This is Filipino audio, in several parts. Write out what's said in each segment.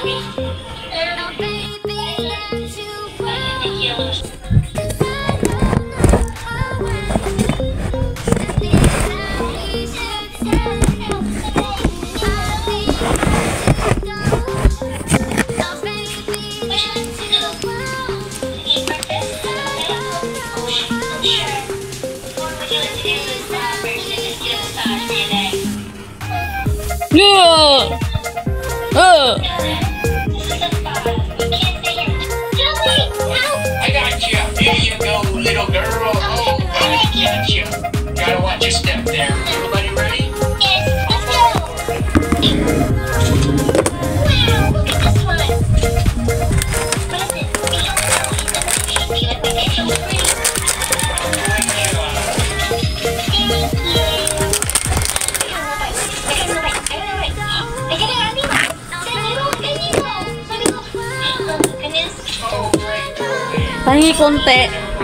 Yeah. I got you. Here you go, little girl. Oh, I got you. Gotta watch your step there. Everybody ready? Yes, let's go. Wow, look at this one. What is it? We don't know. He's in the machine. Do you like my facial screen? Pahingi konti.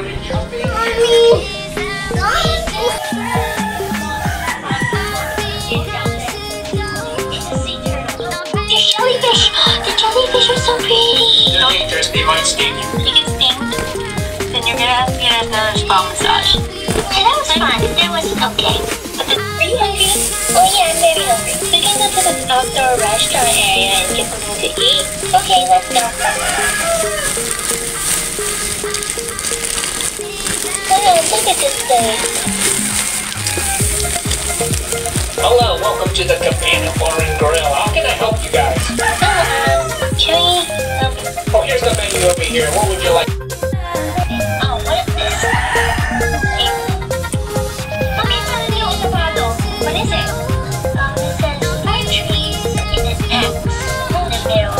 The jellyfish are so pretty. They're dangerous. They might sting you. You get stinged? Then you're gonna have to get another spa massage. Yeah, that was fun. That was okay. But are you hungry? Oh yeah, I'm very hungry. We can go to the outdoor restaurant area and get something to eat. Okay, let's go. Look at this place. Hello, welcome to the Cabana Bar and Grill. How can I help you guys? Can we, Oh, here's the menu over here. What would you like? oh, what is this? Okay, so the new bottle. What is it? It says pine trees in an X in the middle.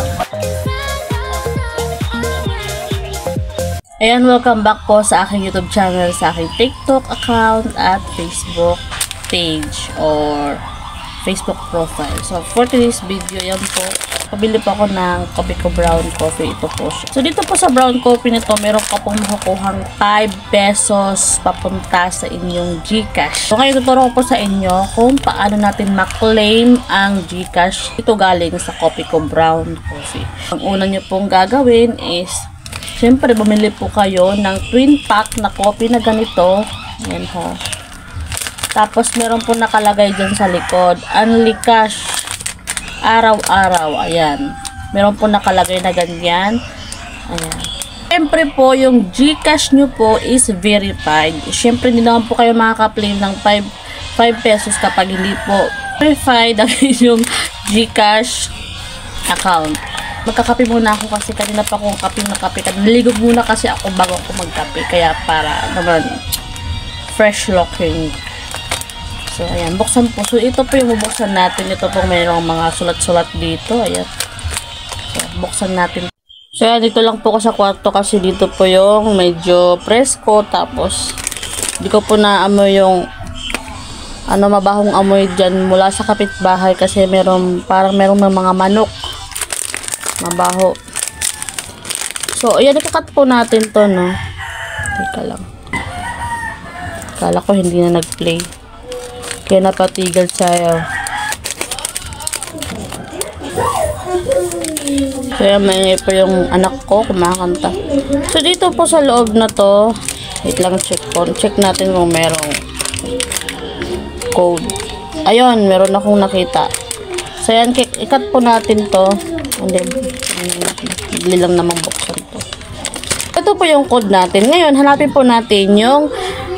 Ayan, welcome back po sa aking YouTube channel, sa aking TikTok account at Facebook page or Facebook profile. So, for today's video, yan po, pabili po ako ng Kopiko brown coffee. Ito po siya. So, dito po sa brown coffee nito, meron ka pong makukuhang 5 pesos papunta sa inyong GCash. So, ngayon tuturo ko po sa inyo kung paano natin ma-claim ang GCash. Ito galing sa Kopiko brown coffee. Ang una nyo pong gagawin is siyempre, bumili po kayo ng twin pack na coffee na ganito. Ayan ho. Tapos, meron po nakalagay dyan sa likod. Only cash. Araw-araw. Ayan. Meron po nakalagay na ganyan. Ayan. Siyempre po, yung GCash nyo po is verified. Siyempre, hindi naman po kayo makaka-claim ng 5 pesos kapag hindi po verified ang inyong GCash account. Magkakape muna ako kasi kanina pa akong kape na kape. Naligo muna kasi ako bago ako magkape. Kaya para naman fresh looking. So, ayan. Buksan po. So, ito po yung bubuksan natin. Ito po mayroong mga sulat-sulat dito. Ayan. So, buksan natin. So, ayan. Dito lang po ako sa kwarto kasi dito po yung medyo presko. Tapos, di ko po naamoy yung mabahong amoy dyan mula sa kapitbahay kasi parang merong mga manok. Mabaho. So, ayan, ikakat po natin to, no? Teka lang. Kala ko hindi na nag-play. Kaya napatigil sa'yo. Kaya may po yung anak ko kumakanta. So, dito po sa loob na to, wait lang, check po. Check natin kung merong code. Ayun, meron akong nakita. So, ayan, ikat po natin to. Hindi, bili lang namang buksan to. Ito po yung code natin. Ngayon, hanapin po natin yung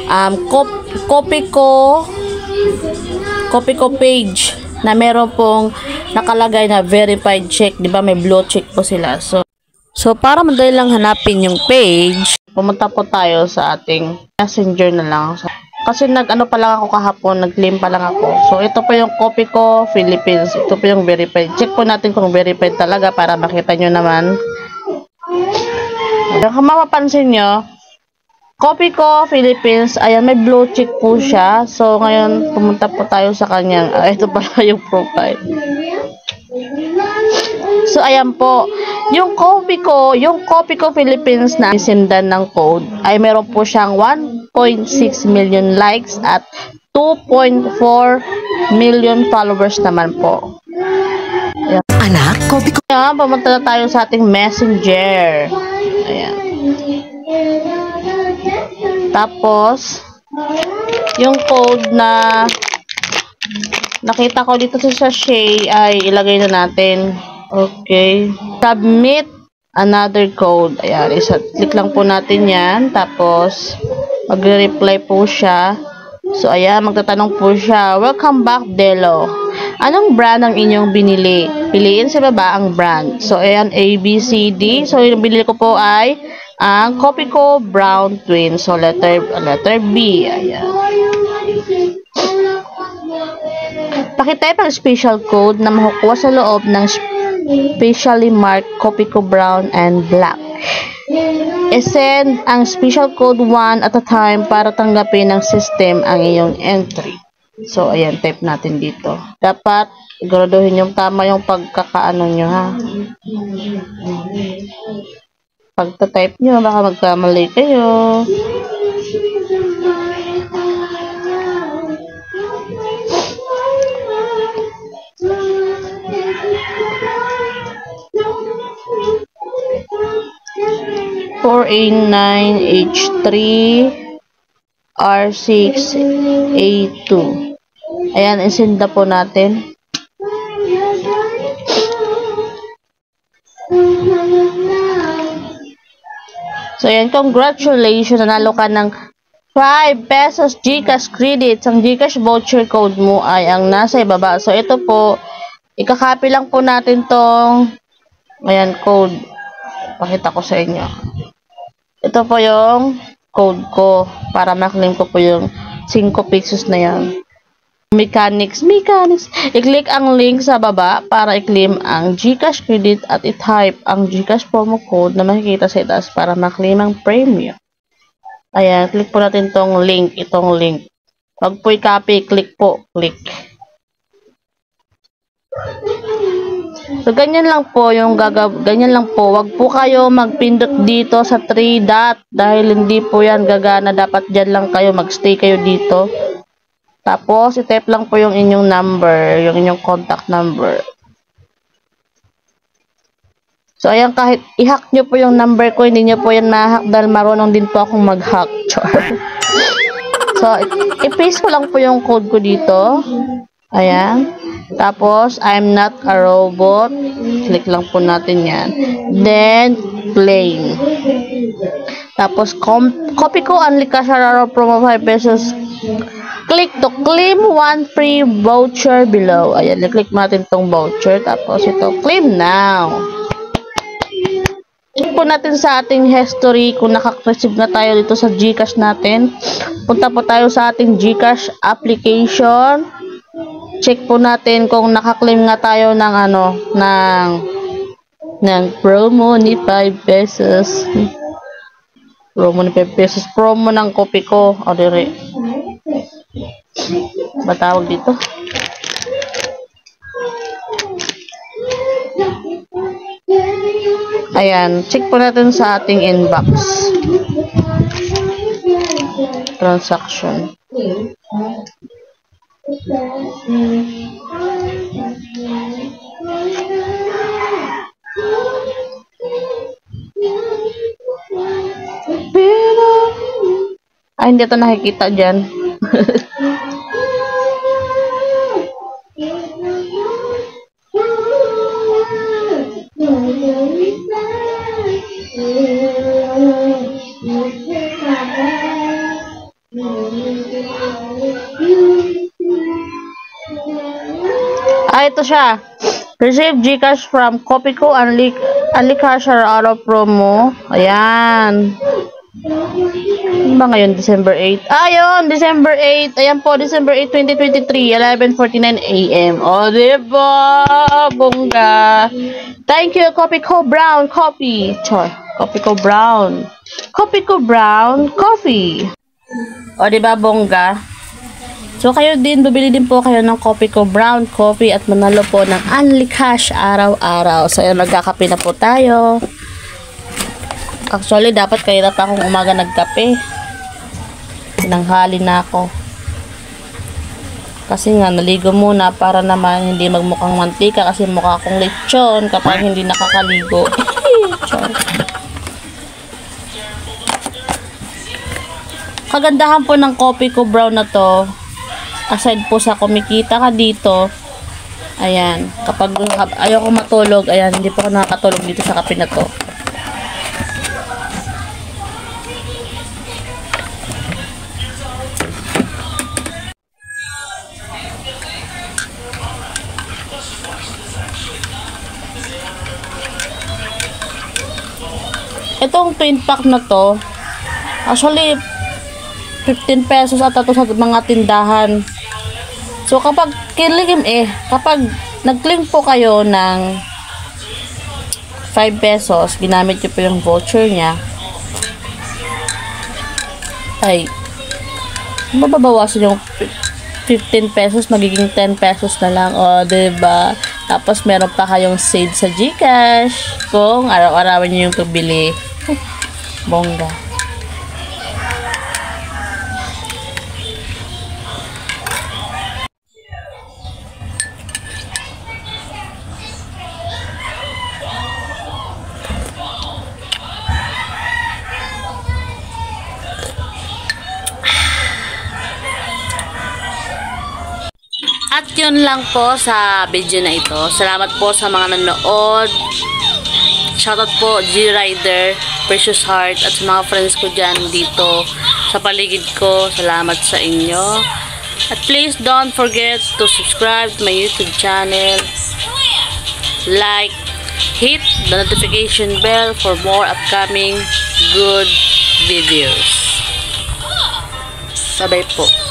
Kopiko page na meron pong nakalagay na verified check. Diba may blue check po sila. So para madali lang hanapin yung page, pumunta po tayo sa ating messenger na lang. Kasi nag-ano pa lang ako kahapon, nag-claim pa lang ako. So ito po yung Kopiko Philippines. Ito po yung verified. Check po natin kung verified talaga para makita nyo naman. Kung mapapansin nyo, Kopiko Philippines, ayan, may blue check po siya. So, ngayon, pumunta po tayo sa kanyang, ito pala yung profile. So, ayan po, yung Kopiko Philippines na isindan ng code, ay meron po siyang 1.6 million likes at 2.4 million followers naman po. Ayan. Anak, kopi ko. Ayan, pumunta na tayo sa ating messenger. Ayan. Tapos, yung code na nakita ko dito sa sachet ay ilagay na natin. Okay. Submit another code. Ayan, click lang po natin yan. Tapos, magre-reply po siya. So, ayan, magtatanong po siya. Welcome back, Delo. Anong brand ang inyong binili? Piliin sa baba ang brand. So, ayan, A, B, C, D. So, yung binili ko po ay ang Copico Brown Twin. So, letter B. Ayan. Pakitype ang special code na makukuha sa loob ng specially marked Copico Brown and Black. I-send ang special code 1 at a time para tanggapin ng system ang iyong entry. So, ayan, type natin dito. Dapat, siguraduhin yung tama yung pagkakaano nyo, ha? Pagta-type nyo, baka magkamali kayo. A9H3 R6A2. Ayan, isenda po natin. So, ayan, congratulations, nanalo ka ng 5 pesos GCash credits. Ang GCash voucher code mo ay ang nasa ibaba. So, ito po, ikakopy lang po natin tong, ayan, code. Pakita ko sa inyo. Ito po yung code ko para maklaim ko po yung 5 pesos na yan. Mechanics. I-click ang link sa baba para i-claim ang GCash credit at i-type ang GCash promo code na makikita sa itaas para maklaim ang premium. Ayan, click po natin itong link. Wag po i-copy, click po. So, ganyan lang po yung ganyan lang po. Wag po kayo magpindot dito sa 3 dot dahil hindi po yan gagana. Dapat dyan lang kayo, magstay kayo dito. Tapos, i-type lang po yung inyong number, yung inyong contact number. So, ayan, kahit i-hack nyo po yung number ko, hindi nyo po yan ma-hack dahil marunong din po akong mag-hack. So, i-paste ko lang po yung code ko dito. Ayan. Tapos, I'm not a robot. Click lang po natin yan. Then, claim. Tapos, copy ko ang Likasararo promo 5 pesos. Click to claim 1 free voucher below. Ayan, click natin tong voucher. Tapos, ito, claim now. Click po natin sa ating history kung nakaka-receive na tayo dito sa GCash natin. Punta po tayo sa ating GCash application. Check po natin kung nakaklaim nga tayo ng ng promo ni 5 pesos. Promo ni 5 pesos. Promo ng Copico. O, dire. Batawag dito. Ayan. Check po natin sa ating inbox. Transaction. Ay, hindi ito nakikita dyan. Ito siya. Receive GCash from Copico and Likasararo promo. Ayan. Ano ba ngayon? December 8. Ayun! December 8. Ayan po, December 8, 2023. 11:49 AM. O, diba? Bongga. Thank you, Copico Brown Coffee. Copico Brown. Copico Brown Coffee. O, diba, bongga? So, kayo din, bumili din po kayo ng Copico Brown Coffee at manalo po ng Unli Cash araw-araw. So, ayun, nagkakape na po tayo. Actually, dapat kanina pa akong umaga nagkape. Nanghali na ako. Kasi nga, naligo muna para naman hindi magmukhang mantika kasi mukha akong lechon kapag hindi nakakaligo. Char. Kagandahan po ng coffee ko brown na to, aside po sa kumikita ka dito, ayan, kapag ayoko matulog, ayan, hindi po ako nakakatulog dito sa kape na to. Itong twin pack na to, actually, 15 pesos ata to sa mga tindahan. So, kapag kapag nag-claim po kayo ng 5 pesos, ginamit nyo po yung voucher niya, ay, mababawasan yung 15 pesos, magiging 10 pesos na lang. O, diba? Tapos, meron pa kayong save sa GCash kung araw-arawin nyo yung pabili. Bongga. At yun lang po sa video na ito. Salamat po sa mga nanood. Shoutout po G-Rider, Precious Heart, at sa mga friends ko dyan dito sa paligid ko. Salamat sa inyo. At please don't forget to subscribe to my YouTube channel. Like, hit the notification bell for more upcoming good videos. Bye-bye po.